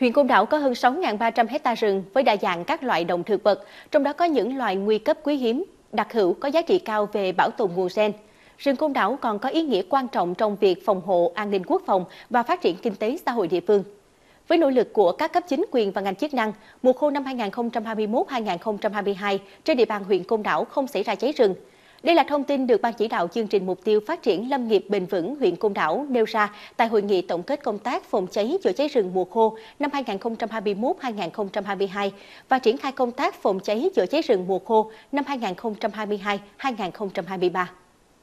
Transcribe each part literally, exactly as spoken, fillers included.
Huyện Côn Đảo có hơn sáu nghìn ba trăm héc ta rừng với đa dạng các loại động thực vật, trong đó có những loài nguy cấp quý hiếm, đặc hữu có giá trị cao về bảo tồn nguồn gen. Rừng Côn Đảo còn có ý nghĩa quan trọng trong việc phòng hộ an ninh quốc phòng và phát triển kinh tế xã hội địa phương. Với nỗ lực của các cấp chính quyền và ngành chức năng, mùa khô năm hai nghìn không trăm hai mươi mốt hai nghìn không trăm hai mươi hai trên địa bàn huyện Côn Đảo không xảy ra cháy rừng. Đây là thông tin được Ban chỉ đạo chương trình mục tiêu phát triển lâm nghiệp bền vững huyện Côn Đảo nêu ra tại hội nghị tổng kết công tác phòng cháy chữa cháy rừng mùa khô năm hai nghìn không trăm hai mươi mốt hai nghìn không trăm hai mươi hai và triển khai công tác phòng cháy chữa cháy rừng mùa khô năm hai nghìn không trăm hai mươi hai hai nghìn không trăm hai mươi ba.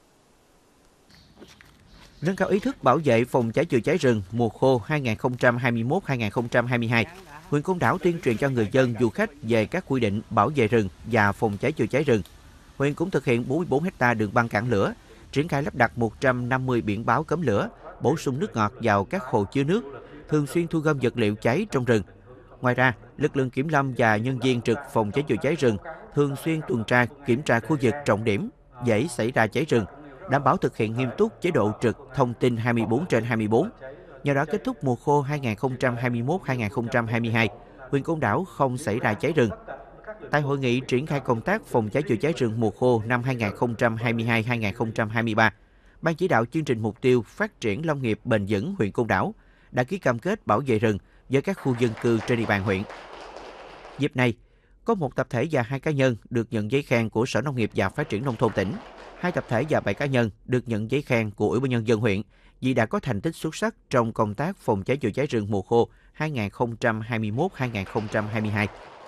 Nâng cao ý thức bảo vệ phòng cháy chữa cháy rừng mùa khô hai nghìn không trăm hai mươi mốt hai nghìn không trăm hai mươi hai, huyện Côn Đảo tuyên truyền cho người dân, du khách về các quy định bảo vệ rừng và phòng cháy chữa cháy rừng. Huyện cũng thực hiện bốn mươi bốn héc ta đường băng cản lửa, triển khai lắp đặt một trăm năm mươi biển báo cấm lửa, bổ sung nước ngọt vào các hồ chứa nước, thường xuyên thu gom vật liệu cháy trong rừng. Ngoài ra, lực lượng kiểm lâm và nhân viên trực phòng cháy chữa cháy rừng thường xuyên tuần tra, kiểm tra khu vực trọng điểm dễ xảy ra cháy rừng, đảm bảo thực hiện nghiêm túc chế độ trực thông tin hai mươi bốn trên hai mươi bốn. Nhờ đó kết thúc mùa khô hai nghìn không trăm hai mươi mốt hai nghìn không trăm hai mươi hai, huyện Côn Đảo không xảy ra cháy rừng. Tại hội nghị triển khai công tác phòng cháy chữa cháy rừng mùa khô năm hai nghìn không trăm hai mươi hai hai nghìn không trăm hai mươi ba, Ban chỉ đạo chương trình mục tiêu phát triển lâm nghiệp bền vững huyện Côn Đảo đã ký cam kết bảo vệ rừng với các khu dân cư trên địa bàn huyện. Dịp này, có một tập thể và hai cá nhân được nhận giấy khen của Sở Nông nghiệp và Phát triển Nông thôn tỉnh, hai tập thể và bảy cá nhân được nhận giấy khen của Ủy ban nhân dân huyện vì đã có thành tích xuất sắc trong công tác phòng cháy chữa cháy rừng mùa khô hai nghìn không trăm hai mươi mốt hai nghìn không trăm hai mươi hai.